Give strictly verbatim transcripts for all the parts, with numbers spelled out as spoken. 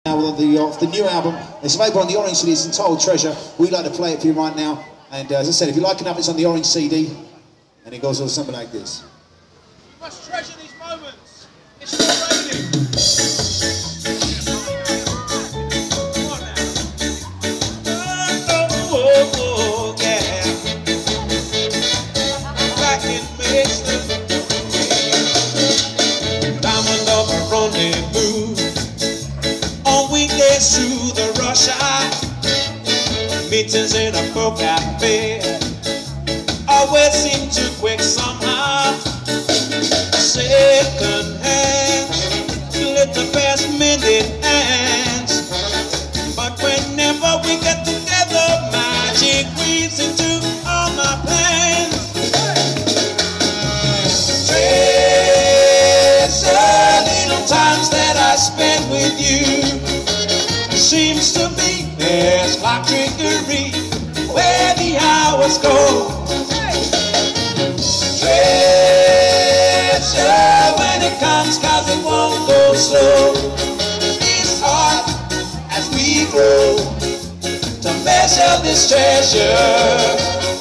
Now of the, of the new album. It's available on the Orange C D. It's entitled Treasure. We'd like to play it for you right now. And uh, as I said, if you like enough, it's on the Orange C D. And it goes on something like this. You must treasure these moments. It's still raining. Come on now. Oh, oh, oh, yeah. Back in Mason. Diamond up a rendezvous. On weekdays through the rush hour. Meetings in a folk cafe. Always seem too quick somehow. Second hand, let the past minute ends. But whenever we get together, magic weaves into all my plans. Treasure little times that I spend with you. Seems to me there's like trickery where the hours go. Treasure when it comes, cause it won't go slow. It's hard as we grow to measure this treasure.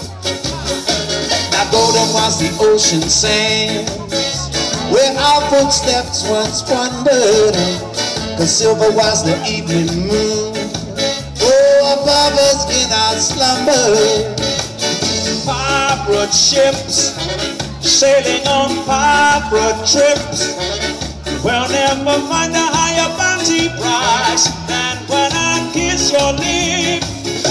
Now golden was the ocean sands where our footsteps once wandered, cause silver was the evening moon, oh, above us in our slumber. Pirate ships sailing on pirate trips will never find a higher bounty price than when I kiss your lips.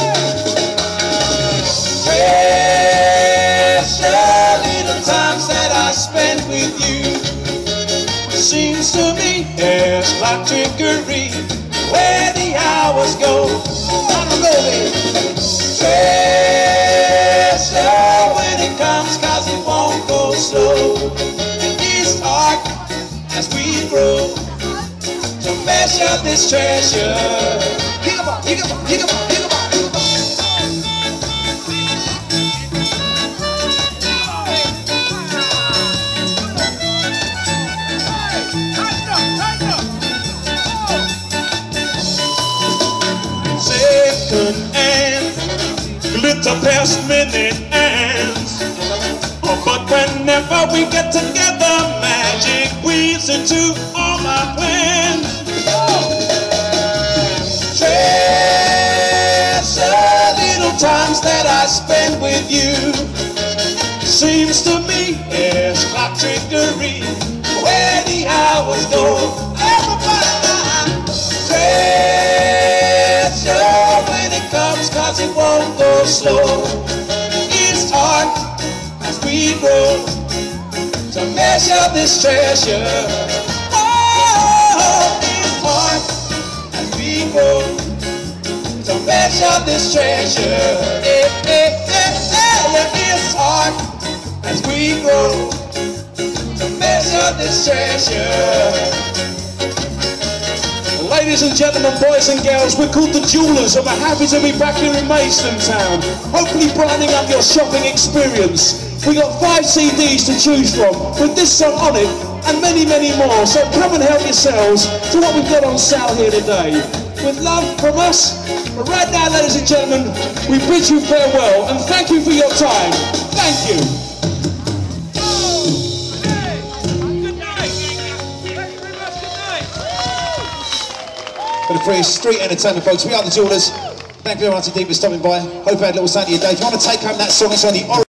Treasure little times that I spend with you. Seems to me there's like trickery where the hours go. Treasure when it comes, cause it won't go slow. And it's hard as we grow to measure this treasure. Pick 'em up, pick 'em up, pick 'em up, pick 'em up, pick 'em up. Second and glitter past minute ends. Oh, but whenever we get together, magic weaves into all my plans. Treasure little times that I spend with you. Seems to me it's like trickery where the hours go. Everybody, treasure when it comes, cause it won't go slow. It's hard as we grow to measure this treasure. Oh, it's hard as we grow to measure this treasure. Eh, eh, eh, eh, it's hard as we grow to measure this treasure. Ladies and gentlemen, boys and girls, we're called the Jewelers and we're happy to be back here in Maidstone Town, hopefully brightening up your shopping experience. We got five C Ds to choose from with this song on it and many, many more, so come and help yourselves to what we've got on sale here today. With love from us, but right now, ladies and gentlemen, we bid you farewell and thank you for your time. Thank you. For the free street entertainment, folks, we are the Jewelers. Thank you very much indeed for stopping by. Hope you had a little Sunday today. If you want to take home that song, it's on the Orange.